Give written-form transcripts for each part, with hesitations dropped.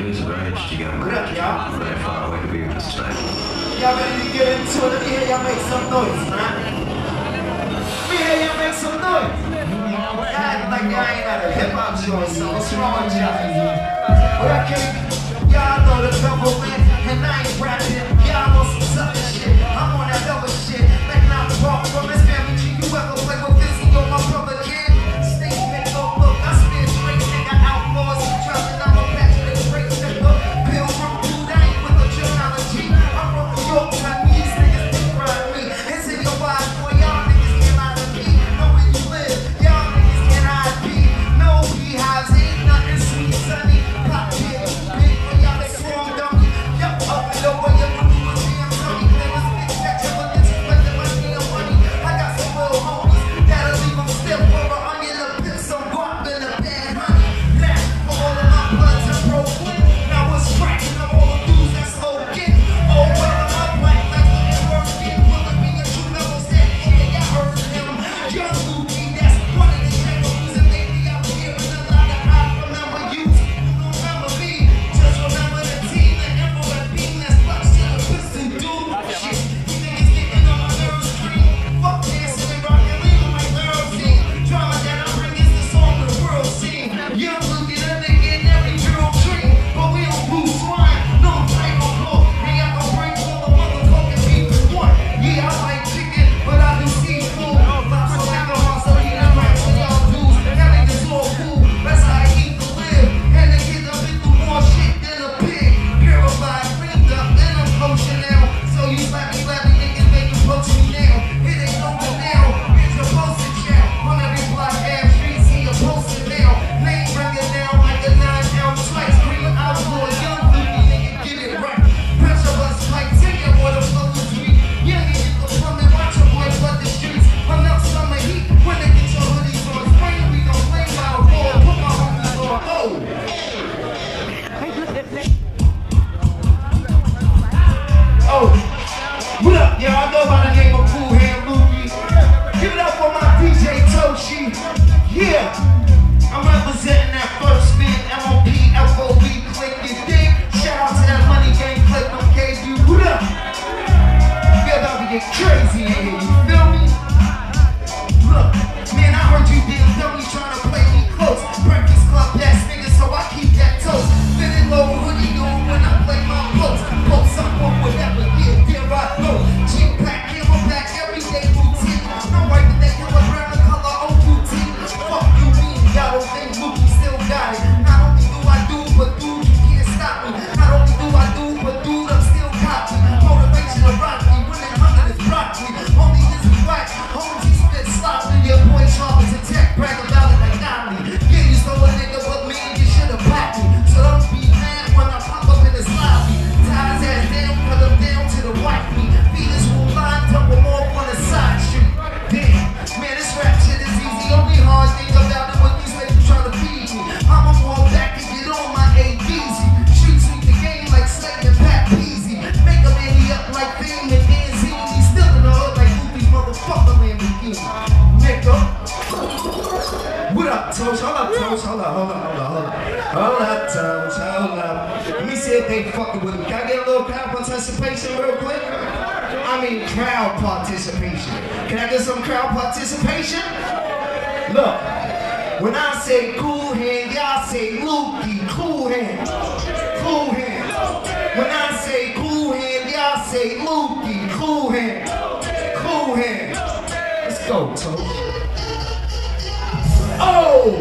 lose a very interesting young man. Correct, yeah. Very far away to be with us today. Y'all ready to get into it? Let me hear y'all make some noise, man. Let me hear y'all make some noise. Y'all act like y'all ain't at a hip-hop show or something. What's wrong with y'all? Well, I can't. Y'all know the government, and I ain't rapping. Y'all want some southern shit. I'm on that other shit. Like not far from this family tree. You ever play with this? You my brother kid. Stay make no look. I spit straight, nigga. Outlaws. Dropping out my back to the straight nigga. Bill from dude, I ain't with the genealogy. I'm from New York, Chinese niggas think ride me. It's in your eyes, boy. Y'all niggas can't lie to me. Know where you live. Y'all niggas can't hide me. No beehives, ain't nothing sweet, sunny. Pop kid, big for y'all that strong dummy. Yo, up and over, you want to do a damn dummy. There was big sex, but it's like my damn money. I got some real homies that'll leave them stiff for an onion, a pit, some guap, and a bad honey. Laugh for all of my bloods and broken. Now it's cracking up all the dudes that's smoking. Oh, well, I'm black, like looking working. Will it be a true level set? Yeah, y'all heard him. Young Luffy, that's one of the kangaroos, and lately out here in a lot of I remember you. Don't remember me, just remember the team, the emperor beam that's clutch to the pistol, dude. Shit, you niggas getting on my nerves, cream. Fuck dancing and rockin', leaving my nerves in. Drama that I bring is the song the world sing. Young Luffy, that nigga in every girl dream, but we don't lose swine, no type of blow. Hey, I can bring all the motherfucking people one. Yeah, I like chicken, but I do seafood. Lots of like a hustle, eat and rap with y'all dudes. That nigga's all cool, that's how I eat to live. And the kids have been through more shit than a pig. Purified, cleaned up, and I'm potion now. So you slappy niggas make you poach me now. It ain't over now, it's your postage now. On every block, half street, see you posted now. Name bring it down like a 9-ounce slice. Scream outlaw, young Luffy, nigga, get it right. Pressure bus like ticket, boy, the flow is weak. Young niggas go plumbing, watch your boy flood the streets. Enough summer heat, when they get your hoodies on spring, we gon' flame out a ball, put my homies on. Oh, what up, y'all? I go by the name of Cool Hand Luffy. Give it up for my DJ Toshi. Yeah, I'm representing that first spin, MOP, FOB, click your dick. Shout out to that Money Gang click from KU. What up? We about to get crazy in here, you feel me? Look, man, I heard you being dummies trying to play me close. Breakfast club ass niggas, so I keep that toast. Fitting low, hoodie on when I play my post. Post up on whatever, yeah, there I go. G-pack, camelback, everyday routine. No right with that kilogram of color, old routine. Fuck you mean, y'all don't think Luffy still got it. Not only do I do, but dude, you can't stop me. Not only do I do, but dude, I'm still cocky. Motivation to rock me, winning 100 is broccoli. Only this is whack, homies he spit sloppy. Your boy Charles and Tech brag about it like Nolly. Yeah, you stole a nigga, but man, you should've packed me. So don't be mad when I pop up in his lobby. Ties ass down, put him down to the white meat. Feed his whole line, dump him off on the side street. Damn, man, this rap shit is easy. Only hard thing about it when these niggas try to feed me. I'ma fall back and get on my ABZ. Street sweep the game like Slade and Pat Peasy. Make a man up like Fame and Danzini. He's still in the hood like Luffy's motherfucker Lamborghini. Nigga. What up, Tosh? Hold up, Tosh. Hold up, Tosh. Hold up. Let me see if they fucking with me. Can I get a little crowd participation real quick? I mean crowd participation. Can I get some crowd participation? Look, when I say Cool Hand, y'all say Luffy. Cool Hand. Cool Hand. When I say Cool Hand, y'all say Luffy. Cool Hand. Cool Hand. Let's go, Tosh. Oh!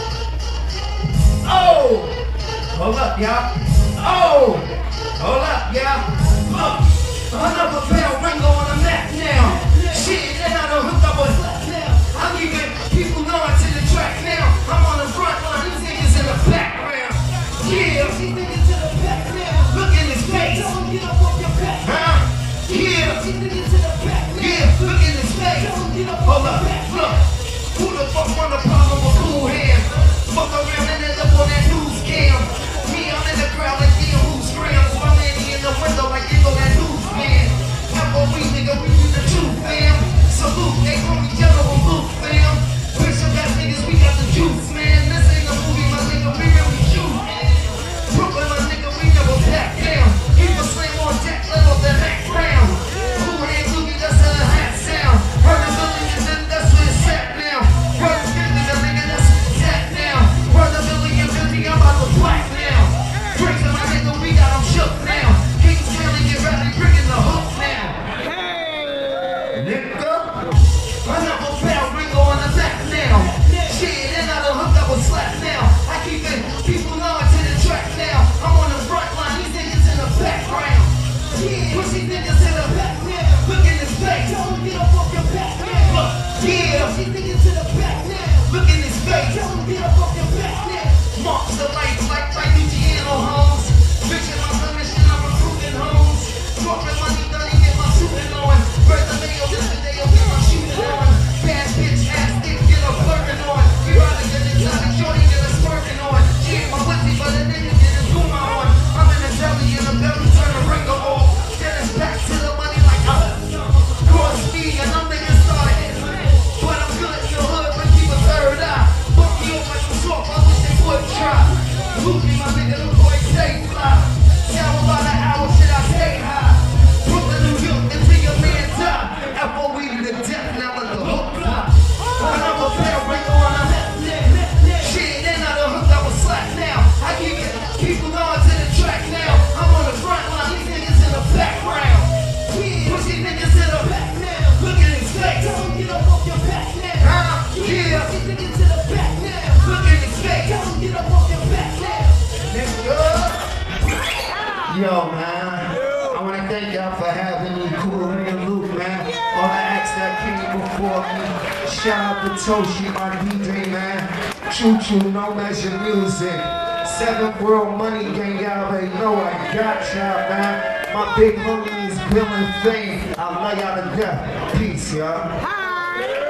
Oh! Hold up, y'all. Oh! Hold up, y'all. Look, another bell ring on the map now. Shit, and I done hooked up a now. I'm giving people knowing to the track now. I'm on the front line, these niggas in the background. Yeah, these niggas in the back now. Look in his face. Huh? Yeah. Yeah, look in his face. Hold up, look. Who the fuck want a problem with Cool Hand? Fuck around and end up on that news cam. Me, I'm in the crowd like damn who's scrams. My man, he in the window like you know that news man. FOB, nigga, we do the truth, fam. Salute, they call me Yellow and Blue, fam. Bishop ass niggas, we got the juice, man. This ain't a movie, my nigga, we really shoot. Brooklyn, my nigga. my nigga, the boy stay fly. Sound about an hour, shit, I stay high. Brooklyn, New York, until your man die. FOE to the death, now let the hook fly. When I'm a fair break on a shit, then out the hook, I was slack now. I keep on to the track now. I'm on the front line, these niggas in the background. Push these niggas in the back now. Look at his face. Don't get up off your back now. Yeah. Push these niggas in the back now. Look at his face. Don't get up off your back now. Nigga. Yo, man. I want to thank y'all for having me. Cool and Luke, man. All the acts that came before me. Shout out to Toshi, my DJ, man. Choo Choo, No Measure Music. 7th World Money Gang, y'all already know I got y'all, man. My big homies, Bill and Fame. I love y'all to death. Peace, y'all.